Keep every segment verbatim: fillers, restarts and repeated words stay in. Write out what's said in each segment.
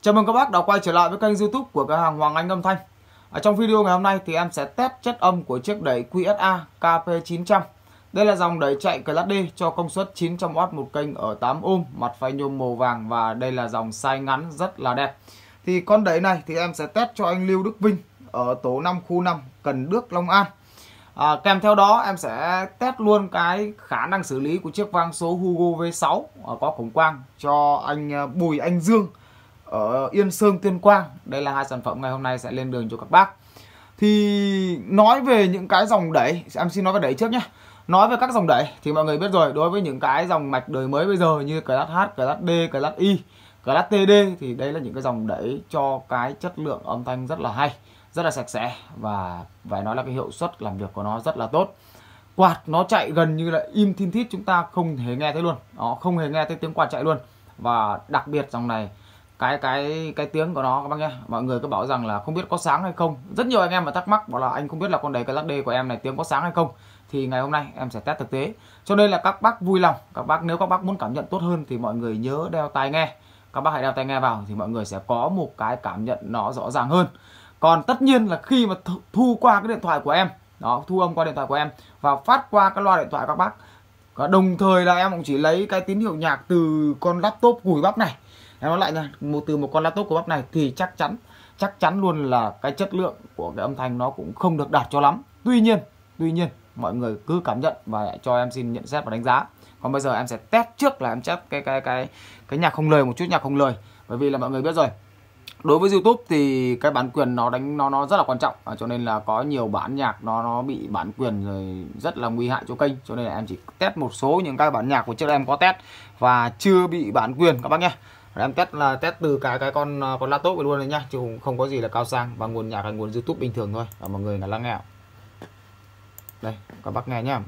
Chào mừng các bác đã quay trở lại với kênh YouTube của cửa hàng Hoàng Anh Âm Thanh. Ở trong video ngày hôm nay thì em sẽ test chất âm của chiếc đẩy quy ét a K P chín trăm. Đây là dòng đẩy chạy Class D cho công suất chín trăm oát một kênh ở tám ôm, mặt phay nhôm màu vàng và đây là dòng size ngắn rất là đẹp. Thì con đẩy này thì em sẽ test cho anh Lưu Đức Vinh ở tổ năm khu năm, Cần Đước, Long An. À, kèm theo đó em sẽ test luôn cái khả năng xử lý của chiếc vang số Hugo V sáu có cổng quang cho anh Bùi Anh Dương ở Yên Sơn, Tuyên Quang. Đây là hai sản phẩm ngày hôm nay sẽ lên đường cho các bác. Thì nói về những cái dòng đẩy, em xin nói về đẩy trước nhé. Nói về các dòng đẩy thì mọi người biết rồi, đối với những cái dòng mạch đời mới bây giờ như Class H, Class D, Class Y, Class T D thì đây là những cái dòng đẩy cho cái chất lượng âm thanh rất là hay, rất là sạch sẽ và phải nói là cái hiệu suất làm việc của nó rất là tốt. Quạt nó chạy gần như là im thin thít, chúng ta không hề nghe thấy luôn. Nó không hề nghe thấy tiếng quạt chạy luôn. Và đặc biệt dòng này cái cái cái tiếng của nó các bác nhé, mọi người cứ bảo rằng là không biết có sáng hay không. Rất nhiều anh em mà thắc mắc bảo là anh không biết là con đẩy Class D của em này tiếng có sáng hay không. Thì ngày hôm nay em sẽ test thực tế, cho nên là các bác vui lòng, các bác nếu các bác muốn cảm nhận tốt hơn thì mọi người nhớ đeo tai nghe. Các bác hãy đeo tai nghe vào thì mọi người sẽ có một cái cảm nhận nó rõ ràng hơn. Còn tất nhiên là khi mà thu qua cái điện thoại của em, đó, thu âm qua điện thoại của em và phát qua cái loa điện thoại các bác, và đồng thời là em cũng chỉ lấy cái tín hiệu nhạc từ con laptop gùi bắp này. Em nói lại nha, một từ một con laptop của bắp này thì chắc chắn chắc chắn luôn là cái chất lượng của cái âm thanh nó cũng không được đạt cho lắm. Tuy nhiên, tuy nhiên mọi người cứ cảm nhận và cho em xin nhận xét và đánh giá. Còn bây giờ em sẽ test trước là em test cái cái cái cái nhạc không lời, một chút nhạc không lời, bởi vì là mọi người biết rồi, đối với YouTube thì cái bản quyền nó đánh nó nó rất là quan trọng, à, cho nên là có nhiều bản nhạc nó nó bị bản quyền rồi rất là nguy hại cho kênh, cho nên là em chỉ test một số những cái bản nhạc của trước đây em có test và chưa bị bản quyền các bác nhé. Em test là test từ cái cái con con laptop luôn đấy nhá, chứ không, không có gì là cao sang, và nguồn nhạc là nguồn YouTube bình thường thôi, và mọi người là lắng nghe. Đây các bác nghe nhá.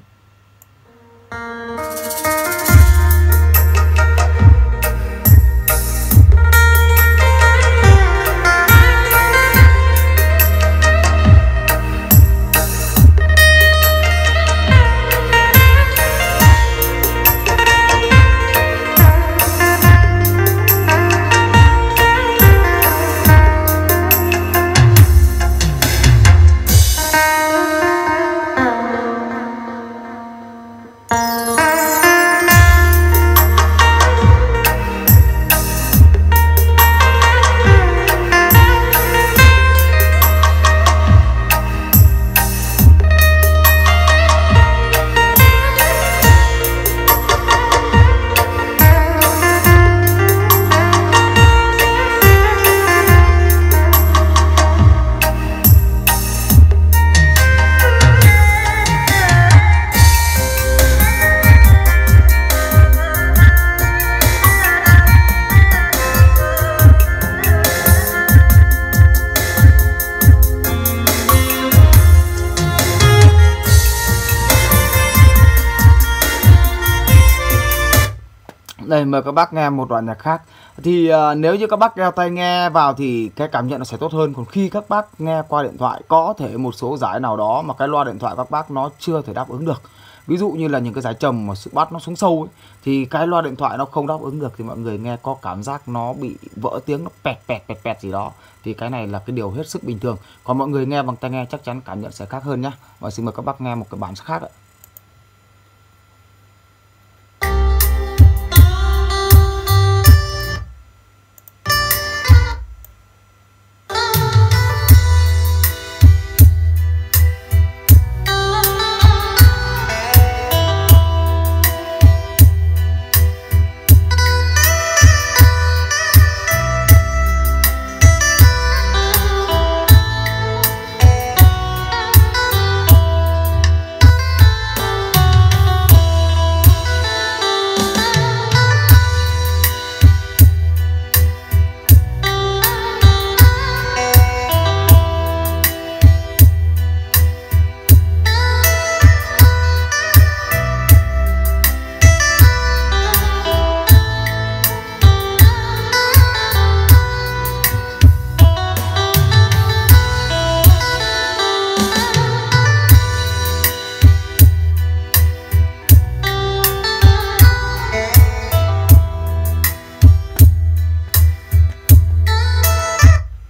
Đây mời các bác nghe một đoạn nhạc khác. Thì uh, nếu như các bác đeo tai nghe vào thì cái cảm nhận nó sẽ tốt hơn. Còn khi các bác nghe qua điện thoại, có thể một số giải nào đó mà cái loa điện thoại các bác nó chưa thể đáp ứng được. Ví dụ như là những cái giải trầm mà sự bass nó xuống sâu ấy, thì cái loa điện thoại nó không đáp ứng được thì mọi người nghe có cảm giác nó bị vỡ tiếng, nó pẹt pẹt pẹt pẹt gì đó. Thì cái này là cái điều hết sức bình thường. Còn mọi người nghe bằng tai nghe chắc chắn cảm nhận sẽ khác hơn nhá. Và xin mời các bác nghe một cái bản khác ạ.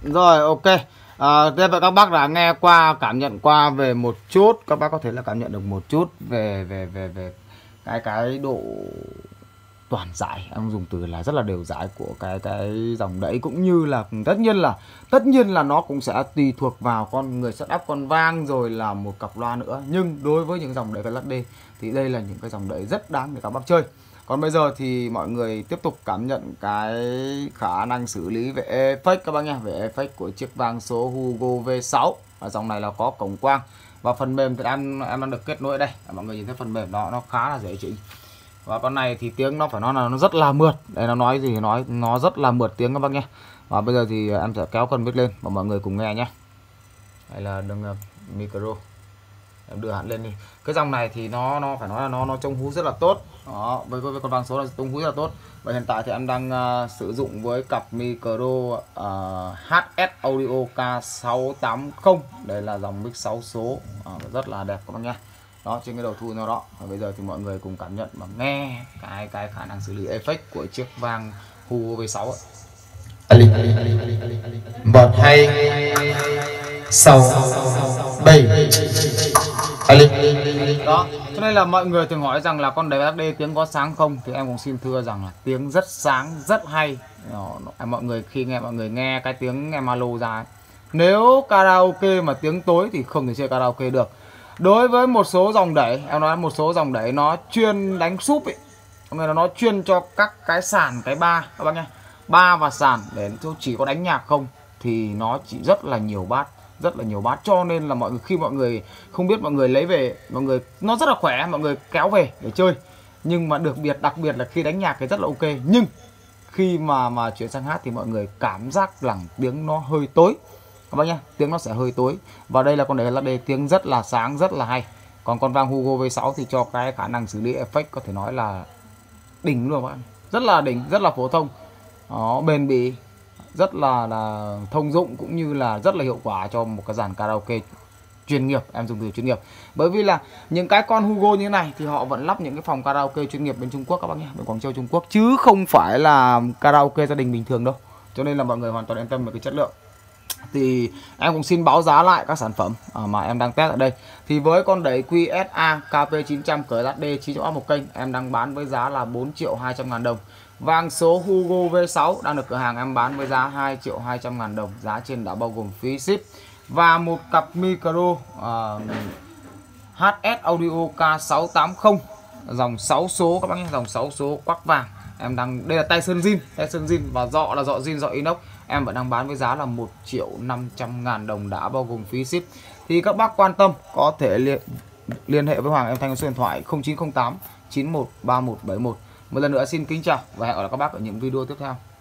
Rồi, ok. À, thế vậy các bác đã nghe qua, cảm nhận qua về một chút, các bác có thể là cảm nhận được một chút về về về về cái cái độ toàn giải, em dùng từ là rất là đều giải của cái cái dòng đẩy, cũng như là tất nhiên là tất nhiên là nó cũng sẽ tùy thuộc vào con người setup con vang rồi là một cặp loa nữa. Nhưng đối với những dòng đẩy Class D thì đây là những cái dòng đẩy rất đáng để các bác chơi. Còn bây giờ thì mọi người tiếp tục cảm nhận cái khả năng xử lý về effect các bác nhé, về effect của chiếc vang số Hugo V sáu. Ở dòng này là có cổng quang và phần mềm thì em em đang được kết nối ở đây. Mọi người nhìn thấy phần mềm đó nó khá là dễ chỉnh. Và con này thì tiếng nó phải nói là nó rất là mượt. Đây nó nói gì nói nó rất là mượt tiếng các bác nhé. Và bây giờ thì em sẽ kéo con mic lên và mọi người cùng nghe nhé. Đây là đường micro. Em đưa hẳn lên đi. Cái dòng này thì nó nó phải nói là nó nó trông hú rất là tốt. Đó, với, với con vang số là trông hú rất là tốt. Và hiện tại thì em đang uh, sử dụng với cặp micro uh, hát ét Audio K sáu tám không. Đây là dòng mic sáu số, uh, rất là đẹp các bác nhé. Đó, trên cái đầu thu nó đó. Và bây giờ thì mọi người cùng cảm nhận và nghe cái cái khả năng xử lý effect của chiếc vang Hugo V sáu. Một hai sáu bảy. Đó, cho nên là mọi người thường hỏi rằng là con đẩy Class D tiếng có sáng không, thì em cũng xin thưa rằng là tiếng rất sáng, rất hay. Đó, mọi người khi nghe mọi người nghe cái tiếng em alo ra ấy. Nếu karaoke mà tiếng tối thì không thể chơi karaoke được. Đối với một số dòng đẩy, em nói một số dòng đẩy nó chuyên đánh súp ấy, là nó chuyên cho các cái sàn, cái ba các bác nhé, ba và sàn để chỉ có đánh nhạc không thì nó chỉ rất là nhiều bát, rất là nhiều bát. Cho nên là mọi người khi mọi người không biết, mọi người lấy về, mọi người nó rất là khỏe, mọi người kéo về để chơi. Nhưng mà được biệt đặc biệt là khi đánh nhạc thì rất là ok, nhưng khi mà mà chuyển sang hát thì mọi người cảm giác rằng tiếng nó hơi tối các bác nhé, tiếng nó sẽ hơi tối. Và đây là con đẩy Class D tiếng rất là sáng, rất là hay. Còn con vang Hugo V sáu thì cho cái khả năng xử lý effect có thể nói là đỉnh luôn các bạn, rất là đỉnh, rất là phổ thông, đó, bền bỉ, rất là là thông dụng, cũng như là rất là hiệu quả cho một cái dàn karaoke chuyên nghiệp. Em dùng từ chuyên nghiệp bởi vì là những cái con Hugo như thế này thì họ vẫn lắp những cái phòng karaoke chuyên nghiệp bên Trung Quốc các bác nhé, bên Quảng Châu Trung Quốc, chứ không phải là karaoke gia đình bình thường đâu. Cho nên là mọi người hoàn toàn yên tâm về cái chất lượng. Thì em cũng xin báo giá lại các sản phẩm mà em đang test ở đây. Thì với con đẩy Q S A K P chín trăm Class D chín trăm oát một kênh em đang bán với giá là bốn triệu hai trăm ngàn đồng. Vang số Hugo V sáu đang được cửa hàng em bán với giá hai triệu hai trăm ngàn đồng. Giá trên đã bao gồm phí ship. Và một cặp micro uh, hát ét Audio K sáu tám không dòng sáu số các bác nhé, dòng sáu số quắc vàng. Em đang đây là tay sơn zin, tay sơn zin và dọ là dọ zin, dọ inox. Em vẫn đang bán với giá là một triệu năm trăm ngàn đồng đã bao gồm phí ship. Thì các bác quan tâm có thể liên liên hệ với Hoàng em Thanh số điện thoại không chín không tám chín một ba một bảy một. Một lần nữa xin kính chào và hẹn gặp lại các bác ở những video tiếp theo.